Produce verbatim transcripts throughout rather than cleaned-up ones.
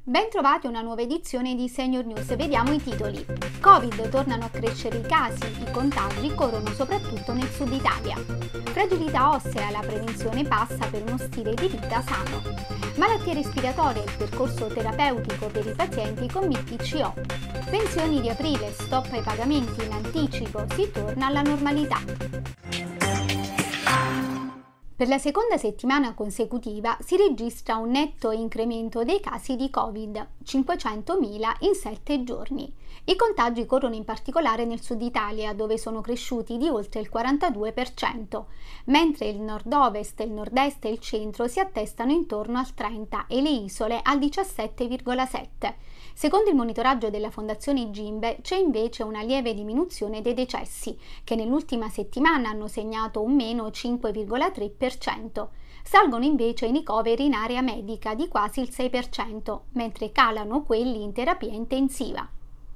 Bentrovati a una nuova edizione di Senior News, vediamo i titoli. Covid, tornano a crescere i casi, i contagi corrono soprattutto nel sud Italia. Fragilità ossea, la prevenzione passa per uno stile di vita sano. Malattie respiratorie, il percorso terapeutico per i pazienti con B P C O. Pensioni di aprile, stop ai pagamenti in anticipo, si torna alla normalità. Per la seconda settimana consecutiva si registra un netto incremento dei casi di Covid, cinquecentomila in sette giorni. I contagi corrono in particolare nel sud Italia, dove sono cresciuti di oltre il quarantadue per cento, mentre il nord-ovest, il nord-est e il centro si attestano intorno al trenta e le isole al diciassette virgola sette. Secondo il monitoraggio della Fondazione Gimbe c'è invece una lieve diminuzione dei decessi, che nell'ultima settimana hanno segnato un meno cinque virgola tre per cento. Salgono invece i ricoveri in area medica di quasi il sei per cento, mentre calano quelli in terapia intensiva.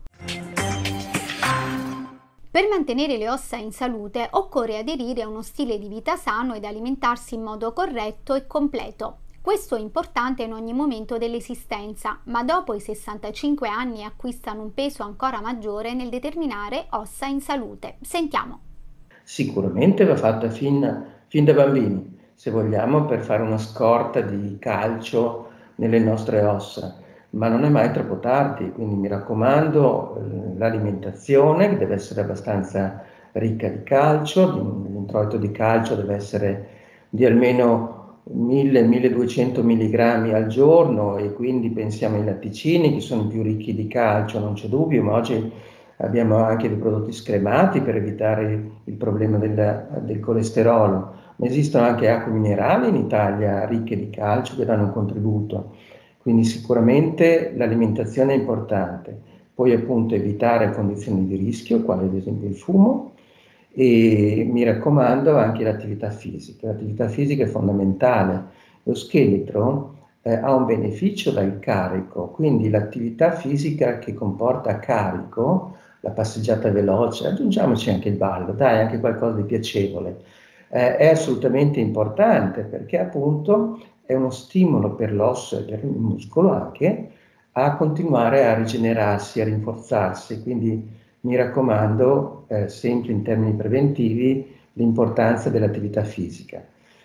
Per mantenere le ossa in salute occorre aderire a uno stile di vita sano ed alimentarsi in modo corretto e completo. Questo è importante in ogni momento dell'esistenza, ma dopo i sessantacinque anni acquistano un peso ancora maggiore nel determinare ossa in salute. Sentiamo. Sicuramente va fatta fin, fin da bambini, se vogliamo, per fare una scorta di calcio nelle nostre ossa, ma non è mai troppo tardi, quindi mi raccomando, l'alimentazione che deve essere abbastanza ricca di calcio, l'introito di calcio deve essere di almeno mille milleduecento milligrammi al giorno, e quindi pensiamo ai latticini che sono più ricchi di calcio, non c'è dubbio, ma oggi abbiamo anche dei prodotti scremati per evitare il problema del, del colesterolo, ma esistono anche acque minerali in Italia ricche di calcio che danno un contributo, quindi sicuramente l'alimentazione è importante, poi appunto evitare condizioni di rischio, quale ad esempio il fumo, e mi raccomando anche l'attività fisica. L'attività fisica è fondamentale. Lo scheletro eh, ha un beneficio dal carico, quindi l'attività fisica che comporta carico, la passeggiata veloce, aggiungiamoci anche il ballo, dai, anche qualcosa di piacevole, eh, è assolutamente importante, perché appunto è uno stimolo per l'osso e per il muscolo anche a continuare a rigenerarsi, a rinforzarsi, quindi mi raccomando, eh, sempre in termini preventivi, l'importanza dell'attività fisica.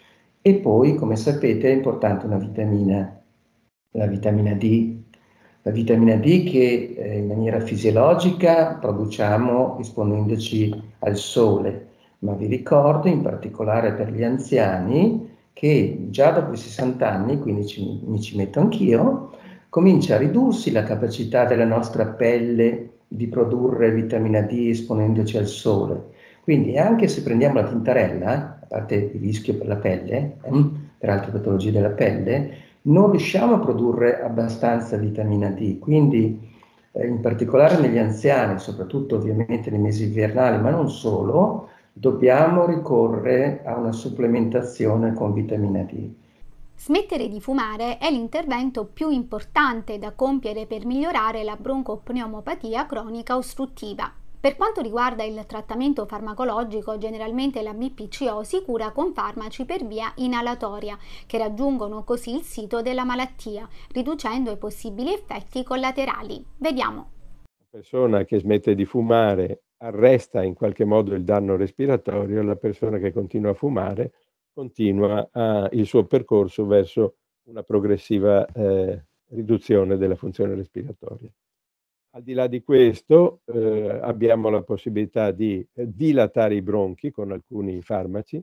E poi, come sapete, è importante una vitamina, la vitamina D. La vitamina D che eh, in maniera fisiologica produciamo rispondendoci al sole, ma vi ricordo in particolare per gli anziani che già dopo i sessanta anni, quindi ci, mi ci metto anch'io, comincia a ridursi la capacità della nostra pelle di produrre vitamina D esponendoci al sole. Quindi anche se prendiamo la tintarella, a parte il rischio per la pelle, eh, per altre patologie della pelle, non riusciamo a produrre abbastanza vitamina D. Quindi eh, in particolare negli anziani, soprattutto ovviamente nei mesi invernali, ma non solo, dobbiamo ricorrere a una supplementazione con vitamina D. Smettere di fumare è l'intervento più importante da compiere per migliorare la broncopneumopatia cronica ostruttiva. Per quanto riguarda il trattamento farmacologico, generalmente la B P C O si cura con farmaci per via inalatoria, che raggiungono così il sito della malattia, riducendo i possibili effetti collaterali. Vediamo. La persona che smette di fumare arresta in qualche modo il danno respiratorio, la persona che continua a fumare continua a, il suo percorso verso una progressiva eh, riduzione della funzione respiratoria. Al di là di questo eh, abbiamo la possibilità di eh, dilatare i bronchi con alcuni farmaci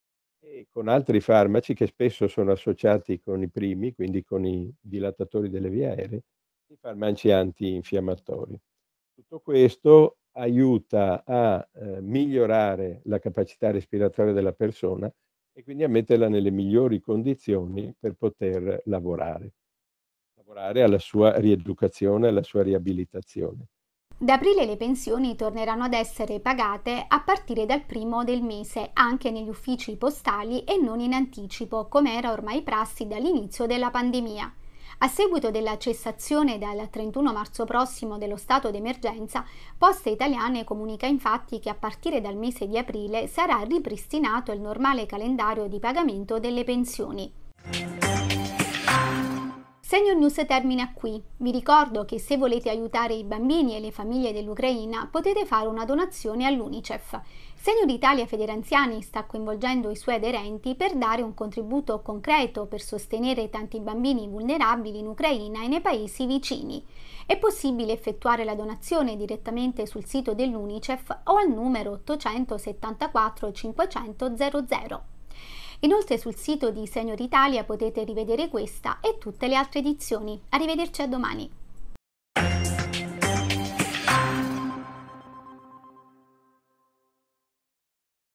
e con altri farmaci che spesso sono associati con i primi, quindi con i dilatatori delle vie aeree, i farmaci antinfiammatori. Tutto questo aiuta a eh, migliorare la capacità respiratoria della persona e quindi a metterla nelle migliori condizioni per poter lavorare, lavorare alla sua rieducazione, alla sua riabilitazione. Da aprile le pensioni torneranno ad essere pagate a partire dal primo del mese, anche negli uffici postali e non in anticipo, come era ormai prassi dall'inizio della pandemia. A seguito della cessazione dal trentuno marzo prossimo dello stato d'emergenza, Poste Italiane comunica infatti che a partire dal mese di aprile sarà ripristinato il normale calendario di pagamento delle pensioni. Segno News termina qui. Vi ricordo che se volete aiutare i bambini e le famiglie dell'Ucraina potete fare una donazione all'UNICEF. Segno d'Italia Federanziani sta coinvolgendo i suoi aderenti per dare un contributo concreto per sostenere tanti bambini vulnerabili in Ucraina e nei paesi vicini. È possibile effettuare la donazione direttamente sul sito dell'UNICEF o al numero ottocentosettantaquattro cinquecento zero zero. Inoltre sul sito di Segno d'Italia potete rivedere questa e tutte le altre edizioni. Arrivederci a domani!